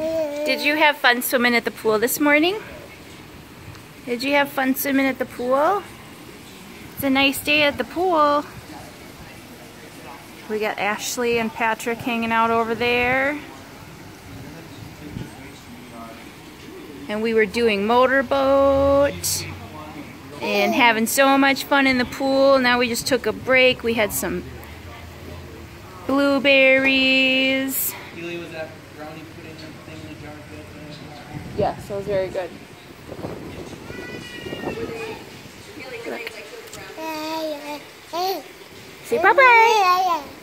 Did you have fun swimming at the pool this morning? Did you have fun swimming at the pool? It's a nice day at the pool. We got Ashley and Patrick hanging out over there. And we were doing motorboat and having so much fun in the pool. Now we just took a break. We had some blueberries. Was that brownie pudding thing in the jar good? Yes, that was very good. Say bye-bye.